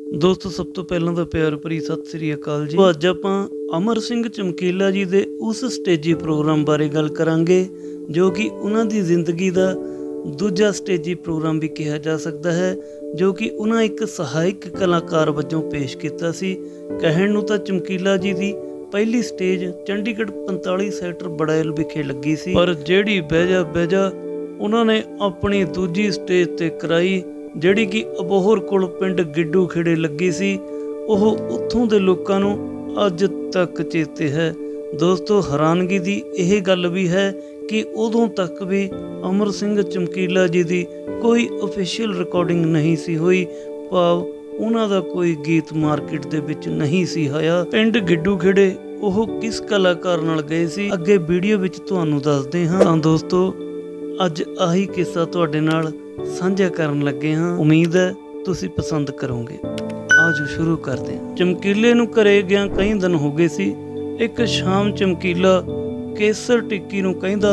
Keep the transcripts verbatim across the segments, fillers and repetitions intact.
ਦੋਸਤੋ ਸਭ ਤੋਂ ਪਹਿਲਾਂ ਤਾਂ ਪਿਆਰ ਭਰੀ ਸਤਿ ਸ੍ਰੀ ਅਕਾਲ ਜੀ। ਅੱਜ ਆਪਾਂ ਅਮਰ ਸਿੰਘ ਚਮਕੀਲਾ ਜੀ ਦੇ ਉਸ ਸਟੇਜੀ ਪ੍ਰੋਗਰਾਮ ਬਾਰੇ ਗੱਲ ਕਰਾਂਗੇ ਜੋ ਕਿ ਉਹਨਾਂ ਦੀ ਜ਼ਿੰਦਗੀ ਦਾ ਦੂਜਾ ਸਟੇਜੀ ਪ੍ਰੋਗਰਾਮ ਵੀ ਕਿਹਾ ਜਾ ਸਕਦਾ ਹੈ, ਜੋ ਕਿ ਉਹਨਾਂ ਇੱਕ ਸਹਾਇਕ ਕਲਾਕਾਰ ਵਜੋਂ ਪੇਸ਼ ਕੀਤਾ ਸੀ। ਕਹਿਣ ਨੂੰ ਤਾਂ ਚਮਕੀਲਾ ਜੀ ਦੀ ਪਹਿਲੀ ਸਟੇਜ ਚੰਡੀਗੜ੍ਹ ਪੰਤਾਲੀ ਸੈਕਟਰ ਬੜੈਲ ਵਿਖੇ ਲੱਗੀ ਸੀ, ਪਰ ਜਿਹੜੀ ਬਹਿਜਾ ਬਹਿਜਾ ਉਹਨਾਂ ਨੇ ਆਪਣੀ ਦੂਜੀ ਸਟੇਜ ਤੇ ਕਰਾਈ, ਜਿਹੜੀ ਕਿ ਅਬੋਹਰ ਕੋਲ ਪਿੰਡ ਗਿੱਡੂ ਖੇੜੇ ਲੱਗੀ ਸੀ, ਉਹ ਉੱਥੋਂ ਦੇ ਲੋਕਾਂ ਨੂੰ ਅੱਜ ਤੱਕ ਚੇਤੇ ਹੈ। ਦੋਸਤੋ ਹੈਰਾਨਗੀ ਦੀ ਇਹ ਗੱਲ ਵੀ ਹੈ ਕਿ ਉਦੋਂ ਤੱਕ ਵੀ ਅਮਰ ਸਿੰਘ ਚਮਕੀਲਾ ਜੀ ਦੀ ਕੋਈ ਅਫੀਸ਼ੀਅਲ ਰਿਕਾਰਡਿੰਗ ਨਹੀਂ ਸੀ ਹੋਈ, ਭਾਵ ਉਹਨਾਂ ਦਾ ਕੋਈ ਗੀਤ ਮਾਰਕੀਟ ਦੇ ਵਿੱਚ ਨਹੀਂ ਸੀ ਆਇਆ। ਪਿੰਡ ਗਿੱਡੂ ਖੇੜੇ ਉਹ ਕਿਸ ਕਲਾਕਾਰ ਨਾਲ ਗਏ ਸੀ, ਅੱਗੇ ਵੀਡੀਓ ਵਿੱਚ ਤੁਹਾਨੂੰ ਦੱਸਦੇ ਹਾਂ। ਤਾਂ ਦੋਸਤੋ ਅੱਜ ਆਹੀ ਕਿੱਸਾ ਤੁਹਾਡੇ ਨਾਲ ਸਾਂਝਾ ਕਰਨ ਲੱਗੇ ਹਾਂ, ਉਮੀਦ ਹੈ ਤੁਸੀਂ ਪਸੰਦ ਕਰੋਗੇ। ਆਜੋ ਸ਼ੁਰੂ ਕਰਦੇ ਹਾਂ। ਚਮਕੀਲੇ ਨੂੰ ਘਰੇ ਗਿਆ ਕਈ ਦਿਨ ਹੋ ਗਏ ਸੀ। ਇੱਕ ਸ਼ਾਮ ਚਮਕੀਲਾ ਕੇਸਰ ਟਿੱਕੀ ਨੂੰ ਕਹਿੰਦਾ,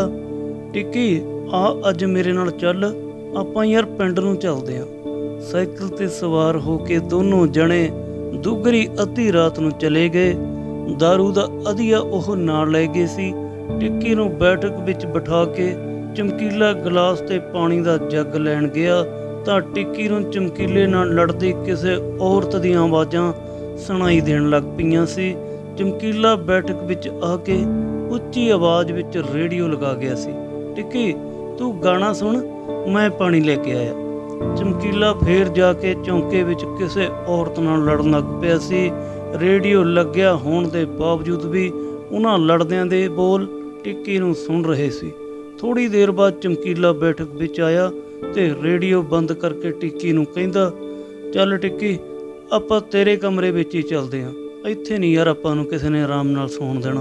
ਟਿੱਕੀ ਆ ਅੱਜ ਮੇਰੇ ਨਾਲ ਚੱਲ, ਆਪਾਂ ਯਾਰ ਪਿੰਡ ਨੂੰ ਚੱਲਦੇ ਹਾਂ। ਸਾਈਕਲ ਤੇ ਸਵਾਰ ਹੋ ਕੇ ਦੋਨੋਂ ਜਣੇ ਦੁਗਰੀ ਅੱਧੀ ਰਾਤ ਨੂੰ ਚਲੇ ਗਏ। ਦਾਰੂ ਦਾ ਅਧੀਆ ਉਹ ਨਾਲ ਲੈ ਗਏ ਸੀ। ਟਿੱਕੀ ਨੂੰ ਬੈਠਕ ਵਿੱਚ ਬਿਠਾ ਕੇ ਚਮਕੀਲਾ ਗਲਾਸ ਤੇ ਪਾਣੀ ਦਾ ਜੱਗ ਲੈਣ ਗਿਆ ਤਾਂ ਟਿੱਕੀ ਨੂੰ ਚਮਕੀਲੇ ਨਾਲ ਲੜਦੀ ਕਿਸੇ ਔਰਤ ਦੀਆਂ ਆਵਾਜ਼ਾਂ ਸੁਣਾਈ ਦੇਣ ਲੱਗ ਪਈਆਂ ਸੀ। ਚਮਕੀਲਾ ਬੈਠਕ ਵਿੱਚ ਆ ਕੇ ਉੱਚੀ ਆਵਾਜ਼ ਵਿੱਚ ਰੇਡੀਓ ਲਗਾ ਗਿਆ ਸੀ। ਟਿੱਕੀ ਤੂੰ ਗਾਣਾ ਸੁਣ, ਮੈਂ ਪਾਣੀ ਲੈ ਕੇ ਆਇਆ। ਚਮਕੀਲਾ ਫੇਰ ਜਾ ਕੇ ਚੌਂਕੇ ਵਿੱਚ ਕਿਸੇ ਔਰਤ ਨਾਲ ਲੜਨ ਲੱਗ ਪਿਆ ਸੀ। ਰੇਡੀਓ ਲੱਗਿਆ ਹੋਣ ਦੇ ਬਾਵਜੂਦ ਵੀ ਉਹਨਾਂ ਲੜਦਿਆਂ ਦੇ ਬੋਲ ਟਿੱਕੀ ਨੂੰ ਸੁਣ ਰਹੇ ਸੀ। ਥੋੜ੍ਹੀ ਦੇਰ ਬਾਅਦ ਚਮਕੀਲਾ ਬੈਠਕ ਵਿੱਚ ਆਇਆ ਤੇ ਰੇਡੀਓ ਬੰਦ ਕਰਕੇ ਟਿੱਕੀ ਨੂੰ ਕਹਿੰਦਾ, ਚੱਲ ਟਿੱਕੀ ਆਪਾਂ ਤੇਰੇ ਕਮਰੇ ਵਿੱਚ ਹੀ ਚੱਲਦੇ ਹਾਂ, ਇੱਥੇ ਨਹੀਂ ਯਾਰ ਆਪਾਂ ਨੂੰ ਕਿਸੇ ਨੇ ਆਰਾਮ ਨਾਲ ਸੌਣ ਦੇਣਾ।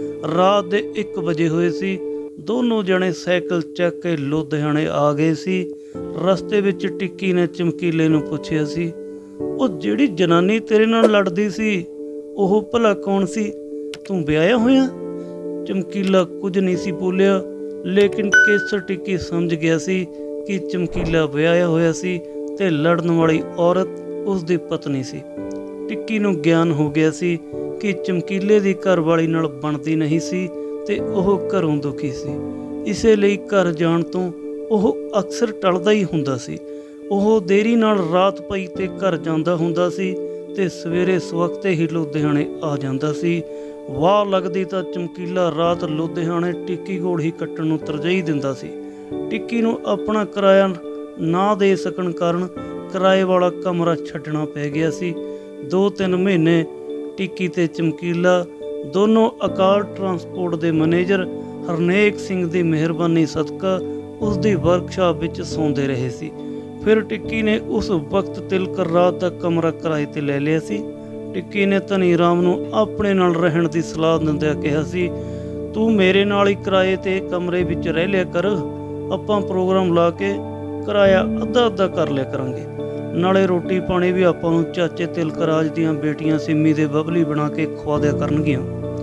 ਰਾਤ ਦੇ ਇੱਕ ਵਜੇ ਹੋਏ ਸੀ। ਦੋਨੋਂ ਜਣੇ ਸਾਈਕਲ ਚੱਕ ਕੇ ਲੁਧਿਆਣੇ ਆ ਗਏ ਸੀ। ਰਸਤੇ ਵਿੱਚ ਟਿੱਕੀ ਨੇ ਚਮਕੀਲੇ ਨੂੰ ਪੁੱਛਿਆ ਸੀ, ਉਹ ਜਿਹੜੀ ਜਨਾਨੀ ਤੇਰੇ ਨਾਲ ਲੜਦੀ ਸੀ ਉਹ ਭਲਾ ਕੌਣ ਸੀ, ਤੂੰ ਵਿਆਹਿਆ ਹੋਇਆ? ਚਮਕੀਲਾ ਕੁਝ ਨਹੀਂ ਸੀ ਬੋਲਿਆ, ਲੇਕਿਨ ਕੇਸਰ ਟਿੱਕੀ ਸਮਝ ਗਿਆ ਸੀ ਕਿ ਚਮਕੀਲਾ ਵਿਆਹਿਆ ਹੋਇਆ ਸੀ ਤੇ ਲੜਨ ਵਾਲੀ ਔਰਤ ਉਸ ਦੀ ਪਤਨੀ ਸੀ। ਟਿੱਕੀ ਨੂੰ ਗਿਆਨ ਹੋ ਗਿਆ ਸੀ ਕਿ ਚਮਕੀਲੇ ਦੀ ਘਰਵਾਲੀ ਨਾਲ ਬਣਦੀ ਨਹੀਂ ਸੀ ਤੇ ਉਹ ਘਰੋਂ ਦੁਖੀ ਸੀ। ਇਸੇ ਲਈ ਘਰ ਜਾਣ ਤੋਂ ਉਹ ਅਕਸਰ ਟਲਦਾ ਹੀ ਹੁੰਦਾ ਸੀ। ਉਹ ਦੇਰੀ ਨਾਲ ਰਾਤ ਪਈ ਤੇ ਘਰ ਜਾਂਦਾ ਹੁੰਦਾ ਸੀ ਤੇ ਸਵੇਰੇ ਸਵਖਤੇ ਹੀ ਲੁਧਿਆਣੇ ਆ ਜਾਂਦਾ ਸੀ। ਵਾਹ ਲੱਗਦੀ ਤਾਂ ਚਮਕੀਲਾ ਰਾਤ ਲੁਧਿਆਣੇ ਟਿੱਕੀ ਕੋਲ ਹੀ ਕੱਟਣ ਨੂੰ ਤਰਜੀਹ ਦਿੰਦਾ ਸੀ। ਟਿੱਕੀ ਨੂੰ ਆਪਣਾ ਕਿਰਾਇਆ ਨਾ ਦੇ ਸਕਣ ਕਾਰਨ ਕਿਰਾਏ ਵਾਲਾ ਕਮਰਾ ਛੱਡਣਾ ਪੈ ਗਿਆ ਸੀ। ਦੋ ਤਿੰਨ ਮਹੀਨੇ ਟਿੱਕੀ ਤੇ ਚਮਕੀਲਾ ਦੋਨੋਂ ਅਕਾਲ ਟਰਾਂਸਪੋਰਟ ਦੇ ਮੈਨੇਜਰ ਹਰਨੇਕ ਸਿੰਘ ਦੀ ਮਿਹਰਬਾਨੀ ਸਦਕਾ ਉਸ ਦੀ ਵਰਕਸ਼ਾਪ ਵਿੱਚ ਸੌਂਦੇ ਰਹੇ ਸੀ। ਫਿਰ ਟਿੱਕੀ ਨੇ ਉਸ ਵਕਤ ਤਿਲਕਰ ਰਾਤ ਦਾ ਕਮਰਾ ਕਿਰਾਏ ਤੇ ਲੈ ਲਿਆ ਸੀ। ਟਿੱਕੀ ਨੇ ਧਨੀ ਰਾਮ ਨੂੰ ਆਪਣੇ ਨਾਲ ਰਹਿਣ ਦੀ ਸਲਾਹ ਦਿੰਦਿਆਂ ਕਿਹਾ ਸੀ, ਤੂੰ ਮੇਰੇ ਨਾਲ ਹੀ ਕਿਰਾਏ ਤੇ ਕਮਰੇ ਵਿੱਚ ਰਹਿ ਲਿਆ ਕਰ, ਆਪਾਂ ਪ੍ਰੋਗਰਾਮ ਲਾ ਕੇ ਕਿਰਾਇਆ ਅੱਧਾ ਅੱਧਾ ਕਰ ਲਿਆ ਕਰਾਂਗੇ, ਨਾਲੇ ਰੋਟੀ ਪਾਣੀ ਵੀ ਆਪਾਂ ਨੂੰ ਚਾਚੇ ਤਿਲਕਰਾਜ ਦੀਆਂ ਬੇਟੀਆਂ ਸਿੰਮੀ ਦੇ ਬਬਲੀ ਬਣਾ ਕੇ ਖਵਾ ਦਿਆ ਕਰਨਗੀਆਂ।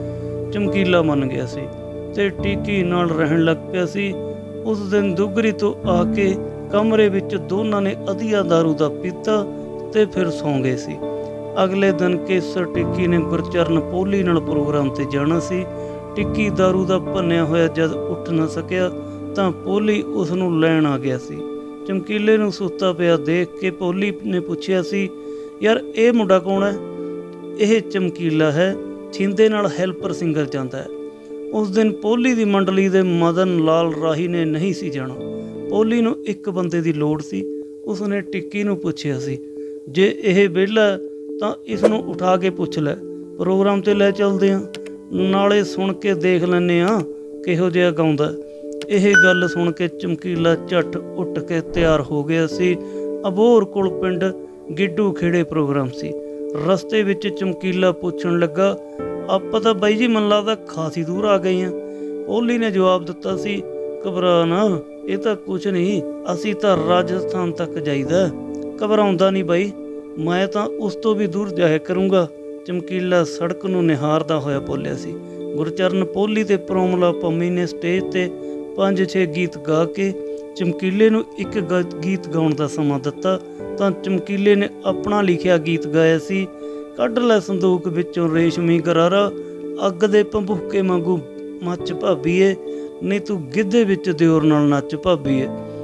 ਚਮਕੀਲਾ ਮੰਨ ਗਿਆ ਸੀ ਤੇ ਟਿੱਕੀ ਨਾਲ ਰਹਿਣ ਲੱਗ ਪਿਆ ਸੀ। ਉਸ ਦਿਨ ਦੁਗਰੀ ਤੋਂ ਆ ਕੇ ਕਮਰੇ ਵਿੱਚ ਦੋਨਾਂ ਨੇ ਅਧੀਆ ਦਾਰੂ ਦਾ ਪੀਤਾ ਤੇ ਫਿਰ ਸੌਂ ਗਏ ਸੀ। ਅਗਲੇ ਦਿਨ ਕੇਸਰ ਟਿੱਕੀ ਨੇ ਗੁਰਚਰਨ ਪੋਲੀ ਨਾਲ ਪ੍ਰੋਗਰਾਮ ਤੇ ਜਾਣਾ ਸੀ। ਟਿੱਕੀ ਦਾਰੂ ਦਾ ਭੰਨਿਆ ਹੋਇਆ ਜਦ ਉੱਠ ਨਾ ਸਕਿਆ ਤਾਂ ਪੋਲੀ ਉਸ ਨੂੰ ਲੈਣ ਆ ਗਿਆ ਸੀ। ਚਮਕੀਲੇ ਨੂੰ ਸੁੱਤਾ ਪਿਆ ਦੇਖ ਕੇ ਪੋਲੀ ਨੇ ਪੁੱਛਿਆ ਸੀ, ਯਾਰ ਇਹ ਮੁੰਡਾ ਕੌਣ ਹੈ? ਇਹ ਚਮਕੀਲਾ ਹੈ, ਛਿੰਦੇ ਨਾਲ ਹੈਲਪਰ ਸਿੰਗਰ ਜਾਂਦਾ ਹੈ। ਉਸ ਦਿਨ ਪੋਲੀ ਦੀ ਮੰਡਲੀ ਦੇ ਮਦਨ ਲਾਲ ਰਾਹੀ ਨੇ ਨਹੀਂ ਸੀ ਜਾਣਾ। ਪੋਲੀ ਨੂੰ ਇੱਕ ਬੰਦੇ ਦੀ ਲੋੜ ਸੀ। ਉਸਨੇ ਟਿੱਕੀ ਨੂੰ ਪੁੱਛਿਆ ਸੀ, ਜੇ ਇਹ ਵਿਹਲਾ ਤਾਂ ਇਸ ਨੂੰ ਉਠਾ ਕੇ ਪੁੱਛ ਲੈ, ਪ੍ਰੋਗਰਾਮ ਤੇ ਲੈ ਚੱਲਦੇ ਹਾਂ, ਨਾਲੇ ਸੁਣ ਕੇ ਦੇਖ ਲੈਂਦੇ ਹਾਂ ਕਿਹੋ ਜਿਹਾ ਗਾਉਂਦਾ। ਇਹ ਗੱਲ ਸੁਣ ਕੇ ਚਮਕੀਲਾ ਝੱਟ ਉੱਠ ਕੇ ਤਿਆਰ ਹੋ ਗਿਆ ਸੀ। ਅਬੋਹਰ ਕੋਲ ਪਿੰਡ ਗਿੱਡੂ ਖੇੜੇ ਪ੍ਰੋਗਰਾਮ ਸੀ। ਰਸਤੇ ਵਿੱਚ ਚਮਕੀਲਾ ਪੁੱਛਣ ਲੱਗਾ, ਆਪਾਂ ਤਾਂ ਬਾਈ ਜੀ ਮੈਨੂੰ ਲੱਗਦਾ ਖਾਸੀ ਦੂਰ ਆ ਗਏ ਹਾਂ। ਪੋਲੀ ਨੇ ਜਵਾਬ ਦਿੱਤਾ ਸੀ, ਘਬਰਾ ਨਾ, ਇਹ ਤਾਂ ਕੁਛ ਨਹੀਂ, ਅਸੀਂ ਤਾਂ ਰਾਜਸਥਾਨ ਤੱਕ ਜਾਈਦਾ, ਘਬਰਾਉਂਦਾ ਨਹੀਂ ਬਾਈ, ਮੈਂ ਤਾਂ ਉਸ ਤੋਂ ਵੀ ਦੂਰ ਜਾਇਆ ਕਰੂੰਗਾ। ਚਮਕੀਲਾ ਸੜਕ ਨੂੰ ਨਿਹਾਰਦਾ ਹੋਇਆ ਬੋਲਿਆ ਸੀ। ਗੁਰਚਰਨ ਪੋਲੀ ਤੇ ਪ੍ਰੋਮਲਾ ਪੰਮੀ ਨੇ ਸਟੇਜ ਤੇ ਪੰਜ ਛੇ ਗੀਤ ਗਾ ਕੇ ਚਮਕੀਲੇ ਨੂੰ ਇੱਕ ਗ- ਗੀਤ ਗਾਉਣ ਦਾ ਸਮਾਂ ਦਿੱਤਾ ਤਾਂ ਚਮਕੀਲੇ ਨੇ ਆਪਣਾ ਲਿਖਿਆ ਗੀਤ ਗਾਇਆ ਸੀ। ਕੱਢ ਲੈ ਸੰਦੂਕ ਵਿੱਚੋਂ ਰੇਸ਼ਮੀ ਗਰਾਰਾ, ਅੱਗ ਦੇ ਭੰਬੂਕੇ ਵਾਂਗੂ ਮੱਚ ਭਾਬੀਏ, ਨਹੀਂ ਤੂੰ ਗਿੱਧੇ ਵਿੱਚ ਦਿਓਰ ਨਾਲ ਨੱਚ ਭਾਬੀਏ।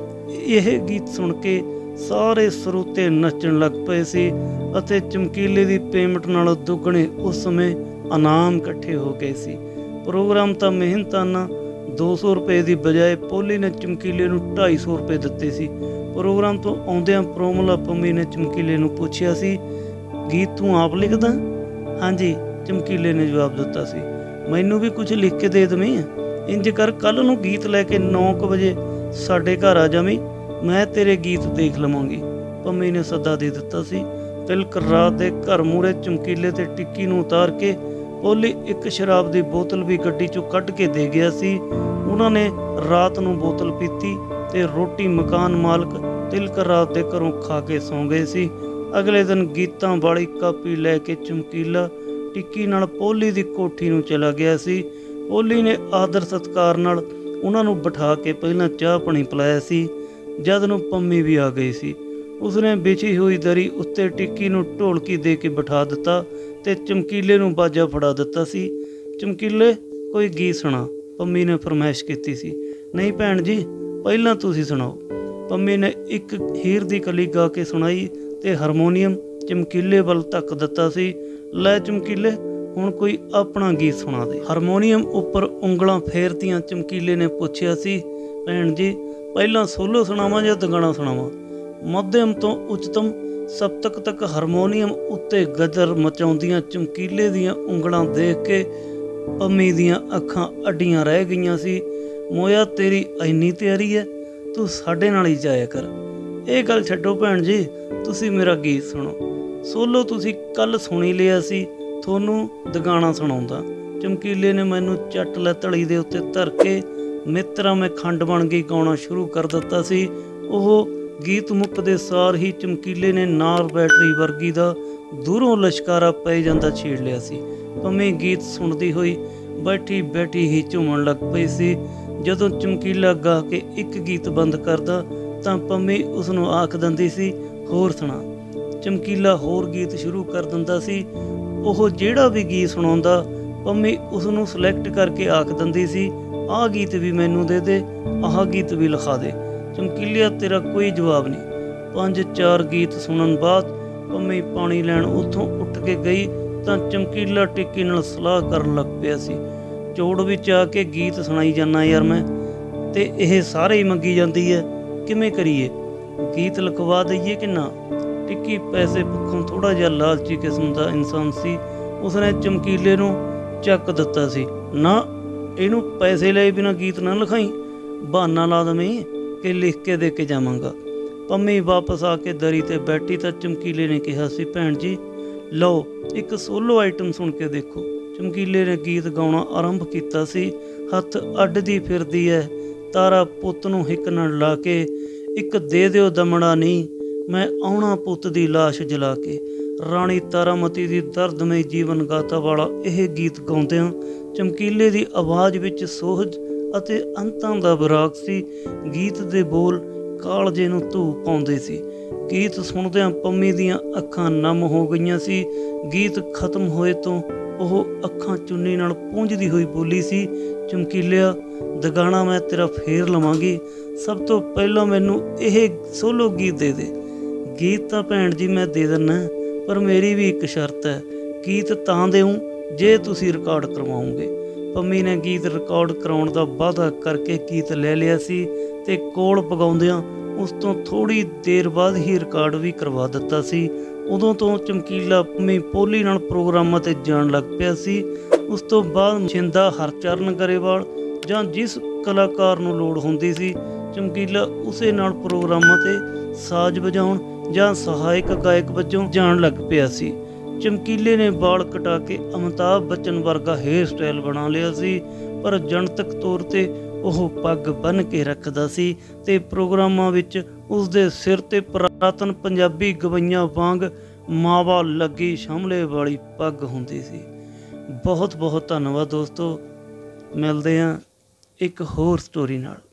ਇਹ ਗੀਤ ਸੁਣ ਕੇ ਸਾਰੇ ਸਰੋਤੇ ਨੱਚਣ ਲੱਗ ਪਏ ਸੀ ਅਤੇ ਚਮਕੀਲੇ ਦੀ ਪੇਮੈਂਟ ਨਾਲੋਂ ਦੁੱਗਣੇ ਉਸ ਸਮੇਂ ਇਨਾਮ ਇਕੱਠੇ ਹੋ ਗਏ ਸੀ। ਪ੍ਰੋਗਰਾਮ ਤਾਂ ਮਿਹਨਤਾਨਾ ਦੋ ਸੌ ਰੁਪਏ ਦੀ ਬਜਾਏ ਪੋਲੀ ਨੇ ਚਮਕੀਲੇ ਨੂੰ ਢਾਈ ਸੌ ਰੁਪਏ ਦਿੱਤੇ ਸੀ। ਪ੍ਰੋਗਰਾਮ ਤੋਂ ਆਉਂਦਿਆਂ ਪ੍ਰੋਮਲਾ ਪੰਮੀ ਨੇ ਚਮਕੀਲੇ ਨੂੰ ਪੁੱਛਿਆ ਸੀ, ਗੀਤ ਤੂੰ ਆਪ ਲਿਖਦਾ? ਹਾਂਜੀ, ਚਮਕੀਲੇ ਨੇ ਜਵਾਬ ਦਿੱਤਾ ਸੀ। ਮੈਨੂੰ ਵੀ ਕੁਝ ਲਿਖ ਕੇ ਦੇ ਦੇਵੀਂ। ਇੰਜ ਕਰ, ਕੱਲ੍ਹ ਨੂੰ ਗੀਤ ਲੈ ਕੇ ਨੌ ਕੁ ਵਜੇ ਸਾਡੇ ਘਰ ਆ ਜਾਵੀਂ, ਮੈਂ ਤੇਰੇ ਗੀਤ ਦੇਖ ਲਵਾਂਗੀ। ਪੰਮੀ ਨੇ ਸੱਦਾ ਦੇ ਦਿੱਤਾ ਸੀ। ਤਿਲਕ ਰਾਤ ਦੇ ਘਰ ਮੂਹਰੇ ਚਮਕੀਲੇ ਤੇ ਟਿੱਕੀ ਨੂੰ ਉਤਾਰ ਕੇ ਪੋਲੀ ਇੱਕ ਸ਼ਰਾਬ ਦੀ ਬੋਤਲ ਵੀ ਗੱਡੀ 'ਚੋਂ ਕੱਢ ਕੇ ਦੇ ਗਿਆ ਸੀ। ਉਹਨਾਂ ਨੇ ਰਾਤ ਨੂੰ ਬੋਤਲ ਪੀਤੀ ਤੇ ਰੋਟੀ ਮਕਾਨ ਮਾਲਕ ਤਿਲਕ ਰਾਤ ਦੇ ਘਰੋਂ ਖਾ ਕੇ ਸੌਂ ਗਏ ਸੀ। ਅਗਲੇ ਦਿਨ ਗੀਤਾਂ ਵਾਲੀ ਕਾਪੀ ਲੈ ਕੇ ਚਮਕੀਲਾ ਟਿੱਕੀ ਨਾਲ ਪੋਲੀ ਦੀ ਕੋਠੀ ਨੂੰ ਚਲਾ ਗਿਆ ਸੀ। ਪੋਲੀ ਨੇ ਆਦਰ ਸਤਿਕਾਰ ਨਾਲ ਉਹਨਾਂ ਨੂੰ ਬਿਠਾ ਕੇ ਪਹਿਲਾਂ ਚਾਹ ਪਾਣੀ ਪਿਲਾਇਆ ਸੀ। ਜਦ ਨੂੰ ਪੰਮੀ ਵੀ ਆ ਗਈ ਸੀ। ਉਸਨੇ ਵਿਛੀ ਹੋਈ ਦਰੀ ਉੱਤੇ ਟਿੱਕੀ ਨੂੰ ਢੋਲਕੀ ਦੇ ਕੇ ਬਿਠਾ ਦਿੱਤਾ ਤੇ ਚਮਕੀਲੇ ਨੂੰ ਬਾਜਾ ਫੜਾ ਦਿੱਤਾ ਸੀ। ਚਮਕੀਲੇ, ਕੋਈ ਗੀਤ ਸੁਣਾ, ਪੰਮੀ ਨੇ ਫਰਮਾਇਸ਼ ਕੀਤੀ ਸੀ। ਨਹੀਂ ਭੈਣ ਜੀ, ਪਹਿਲਾਂ ਤੁਸੀਂ ਸੁਣਾਓ। ਪੰਮੀ ਨੇ ਇੱਕ ਹੀਰ ਦੀ ਕਲੀ ਗਾ ਕੇ ਸੁਣਾਈ ਤੇ ਹਾਰਮੋਨੀਅਮ ਚਮਕੀਲੇ ਵੱਲ ਧੱਕ ਦਿੱਤਾ ਸੀ। ਲੈ ਚਮਕੀਲੇ, ਹੁਣ ਕੋਈ ਆਪਣਾ ਗੀਤ ਸੁਣਾ ਦੇ। ਹਾਰਮੋਨੀਅਮ ਉੱਪਰ ਉਂਗਲਾਂ ਫੇਰਤੀਆਂ ਚਮਕੀਲੇ ਨੇ ਪੁੱਛਿਆ ਸੀ, ਭੈਣ ਜੀ ਪਹਿਲਾਂ ਸੋਲੋ ਸੁਣਾਵਾਂ ਜਾਂ ਦਗਾਣਾ ਸੁਣਾਵਾਂ? ਮੱਧਮ ਤੋਂ ਉੱਚਤਮ ਸਪਤਕ ਤੱਕ ਹਾਰਮੋਨੀਅਮ ਉੱਤੇ ਗਜਰ ਮਚਾਉਂਦੀਆਂ ਚਮਕੀਲੇ ਦੀਆਂ ਉਂਗਲਾਂ ਦੇਖ ਕੇ ਪੰਮੀ ਦੀਆਂ ਅੱਖਾਂ ਅੱਡੀਆਂ ਰਹਿ ਗਈਆਂ ਸੀ। ਮੋਇਆ ਤੇਰੀ ਇੰਨੀ ਤਿਆਰੀ ਹੈ, ਤੂੰ ਸਾਡੇ ਨਾਲ ਹੀ ਜਾਇਆ ਕਰ। ਇਹ ਗੱਲ ਛੱਡੋ ਭੈਣ ਜੀ, ਤੁਸੀਂ ਮੇਰਾ ਗੀਤ ਸੁਣੋ। ਸੋਲੋ ਤੁਸੀਂ ਕੱਲ੍ਹ ਸੁਣੀ ਲਿਆ ਸੀ, ਤੁਹਾਨੂੰ ਦਗਾਣਾ ਸੁਣਾਉਂਦਾ। ਚਮਕੀਲੇ ਨੇ ਮੈਨੂੰ ਚੱਟ ਲੈ ਧੜੀ ਦੇ ਉੱਤੇ ਧਰ ਕੇ ਮਿੱਤਰਾ ਮੈਂ ਖੰਡ ਬਣ ਗਈ ਗਾਉਣਾ ਸ਼ੁਰੂ ਕਰ ਦਿੱਤਾ ਸੀ। ਉਹ ਗੀਤ ਮੁੱਕਦੇ ਸਾਰ ਹੀ ਚਮਕੀਲੇ ਨੇ ਨਾਰ ਬੈਟਰੀ ਵਰਗੀ ਦਾ ਦੂਰੋਂ ਲਸ਼ਕਾਰਾ ਪੈ ਜਾਂਦਾ ਛੇੜ ਲਿਆ ਸੀ। ਪੰਮੀ ਗੀਤ ਸੁਣਦੀ ਹੋਈ ਬੈਠੀ ਬੈਠੀ ਹੀ ਝੂਮਣ ਲੱਗ ਪਈ ਸੀ। ਜਦੋਂ ਚਮਕੀਲਾ ਗਾ ਕੇ ਇੱਕ ਗੀਤ ਬੰਦ ਕਰਦਾ ਤਾਂ ਪੰਮੀ ਉਸ ਨੂੰ ਆਖ ਦਿੰਦੀ ਸੀ, ਹੋਰ ਸੁਣਾ। ਚਮਕੀਲਾ ਹੋਰ ਗੀਤ ਸ਼ੁਰੂ ਕਰ ਦਿੰਦਾ ਸੀ। ਉਹ ਜਿਹੜਾ ਵੀ ਗੀਤ ਸੁਣਾਉਂਦਾ ਪੰਮੀ ਉਸ ਨੂੰ ਸਿਲੈਕਟ ਕਰਕੇ ਆਖ ਦਿੰਦੀ ਸੀ, ਆਹ ਗੀਤ ਵੀ ਮੈਨੂੰ ਦੇ ਦੇ, ਆਹ ਗੀਤ ਵੀ ਲਿਖਾ ਦੇ। ਚਮਕੀਲਿਆ, ਤੇਰਾ ਕੋਈ ਜਵਾਬ ਨਹੀਂ। ਪੰਜ ਚਾਰ ਗੀਤ ਸੁਣਨ ਬਾਅਦ ਪੰਮੀ ਪਾਣੀ ਲੈਣ ਉੱਥੋਂ ਉੱਠ ਕੇ ਗਈ ਤਾਂ ਚਮਕੀਲਾ ਟਿੱਕੀ ਨਾਲ ਸਲਾਹ ਕਰਨ ਲੱਗ ਪਿਆ ਸੀ। ਚੋੜ ਵਿੱਚ ਆ ਕੇ ਗੀਤ ਸੁਣਾਈ ਜਾਂਦਾ ਯਾਰ ਮੈਂ, ਤੇ ਇਹ ਸਾਰੇ ਹੀ ਮੰਗੀ ਜਾਂਦੀ ਹੈ, ਕਿਵੇਂ ਕਰੀਏ? ਗੀਤ ਲਿਖਵਾ ਦਈਏ ਕਿ ਨਾ? ਟਿੱਕੀ ਪੈਸੇ ਪੱਖੋਂ ਥੋੜ੍ਹਾ ਜਿਹਾ ਲਾਲਚੀ ਕਿਸਮ ਦਾ ਇਨਸਾਨ ਸੀ। ਉਸਨੇ ਚਮਕੀਲੇ ਨੂੰ ਚੱਕ ਦਿੱਤਾ ਸੀ। ਨਾ, ਇਹਨੂੰ ਪੈਸੇ ਲਏ ਬਿਨਾਂ ਗੀਤ ਨਾ ਲਿਖਾਈ, ਬਹਾਨਾ ਲਾ ਦਵੇਂ ਕਿ ਲਿਖ ਕੇ ਦੇ ਕੇ ਜਾਵਾਂਗਾ। ਪੰਮੀ ਵਾਪਸ ਆ ਕੇ ਦਰੀ ਤੇ ਬੈਠੀ ਤਾਂ ਚਮਕੀਲੇ ਨੇ ਕਿਹਾ ਸੀ, ਭੈਣ ਜੀ ਲਓ ਇੱਕ ਸੋਲੋ ਆਈਟਮ ਸੁਣ ਕੇ ਦੇਖੋ। ਚਮਕੀਲੇ ਨੇ ਗੀਤ ਗਾਉਣਾ ਆਰੰਭ ਕੀਤਾ ਸੀ। ਹੱਥ ਅੱਡਦੀ ਫਿਰਦੀ ਹੈ ਤਾਰਾ ਪੁੱਤ ਨੂੰ ਹਿੱਕ ਨਾਲ ਲਾ ਕੇ, ਇੱਕ ਦੇ ਦਿਓ ਦਮੜਾ ਨਹੀਂ ਮੈਂ ਆਉਣਾ ਪੁੱਤ ਦੀ ਲਾਸ਼ ਜਲਾ ਕੇ। ਰਾਣੀ ਤਾਰਾਮਤੀ ਦੀ ਦਰਦਮਈ ਜੀਵਨ ਗਾਥਾ ਵਾਲਾ ਇਹ ਗੀਤ ਗਾਉਂਦਿਆਂ ਚਮਕੀਲੇ ਦੀ ਆਵਾਜ਼ ਵਿੱਚ ਸੋਹਜ ਅਤੇ ਅੰਤਾਂ ਦਾ ਵਿਰਾਗ ਸੀ। ਗੀਤ ਦੇ ਬੋਲ ਕਾਲਜੇ ਨੂੰ ਧੂ ਪਾਉਂਦੇ ਸੀ। ਗੀਤ ਸੁਣਦਿਆਂ ਪੰਮੀ ਦੀਆਂ ਅੱਖਾਂ ਨਮ ਹੋ ਗਈਆਂ ਸੀ। ਗੀਤ ਖਤਮ ਹੋਏ ਤੋਂ ਉਹ ਅੱਖਾਂ ਚੁੰਨੀ ਨਾਲ ਪੂੰਝਦੀ ਹੋਈ ਬੋਲੀ ਸੀ, ਚਮਕੀਲਿਆ ਦਗਾਣਾ ਮੈਂ ਤੇਰਾ ਫੇਰ ਲਵਾਂਗੀ, ਸਭ ਤੋਂ ਪਹਿਲਾਂ ਮੈਨੂੰ ਇਹ ਸੋਲੋ ਗੀਤ ਦੇ ਦੇ। ਗੀਤ ਤਾਂ ਭੈਣ ਜੀ ਮੈਂ ਦੇ ਦਿੰਦਾ, ਪਰ ਮੇਰੀ ਵੀ ਇੱਕ ਸ਼ਰਤ ਹੈ। ਗੀਤ ਤਾਂ ਦੇਊਂ ਜੇ ਤੁਸੀਂ ਰਿਕਾਰਡ ਕਰਵਾਓਗੇ। ਪੰਮੀ ਨੇ ਗੀਤ ਰਿਕਾਰਡ ਕਰਾਉਣ ਦਾ ਵਾਅਦਾ ਕਰਕੇ ਗੀਤ ਲੈ ਲਿਆ ਸੀ ਤੇ ਕੋਲ ਪਗਾਉਂਦਿਆਂ ਉਸ ਤੋਂ ਥੋੜ੍ਹੀ ਦੇਰ ਬਾਅਦ ਹੀ ਰਿਕਾਰਡ ਵੀ ਕਰਵਾ ਦਿੱਤਾ ਸੀ। ਉਦੋਂ ਤੋਂ ਚਮਕੀਲਾ ਪੰਮੀ ਪੋਲੀ ਨਾਲ ਪ੍ਰੋਗਰਾਮਾਂ 'ਤੇ ਜਾਣ ਲੱਗ ਪਿਆ ਸੀ। ਉਸ ਤੋਂ ਬਾਅਦ ਛਿੰਦਾ ਹਰਚਰਨ ਗਰੇਵਾਲ ਜਾਂ ਜਿਸ ਕਲਾਕਾਰ ਨੂੰ ਲੋੜ ਹੁੰਦੀ ਸੀ, ਚਮਕੀਲਾ ਉਸੇ ਨਾਲ ਪ੍ਰੋਗਰਾਮਾਂ 'ਤੇ ਸਾਜ਼ ਵਜਾਉਣ ਜਾਂ ਸਹਾਇਕ ਗਾਇਕ ਵਜੋਂ ਜਾਣ ਲੱਗ ਪਿਆ ਸੀ। ਚਮਕੀਲੇ ਨੇ ਵਾਲ ਕਟਾ ਕੇ ਅਮਿਤਾਭ ਬੱਚਨ ਵਰਗਾ ਹੇਅਰ ਸਟਾਈਲ ਬਣਾ ਲਿਆ ਸੀ, ਪਰ ਜਨਤਕ ਤੌਰ 'ਤੇ ਉਹ ਪੱਗ ਬੰਨ੍ਹ ਕੇ ਰੱਖਦਾ ਸੀ ਤੇ ਪ੍ਰੋਗਰਾਮਾਂ ਵਿੱਚ ਉਸਦੇ ਸਿਰ 'ਤੇ ਪੁਰਾਤਨ ਪੰਜਾਬੀ ਗਵਈਆਂ ਵਾਂਗ ਮਾਵਾ ਲੱਗੀ ਸ਼ਮਲੇ ਵਾਲੀ ਪੱਗ ਹੁੰਦੀ ਸੀ। ਬਹੁਤ ਬਹੁਤ ਧੰਨਵਾਦ ਦੋਸਤੋ, ਮਿਲਦੇ ਹਾਂ ਇੱਕ ਹੋਰ ਸਟੋਰੀ ਨਾਲ।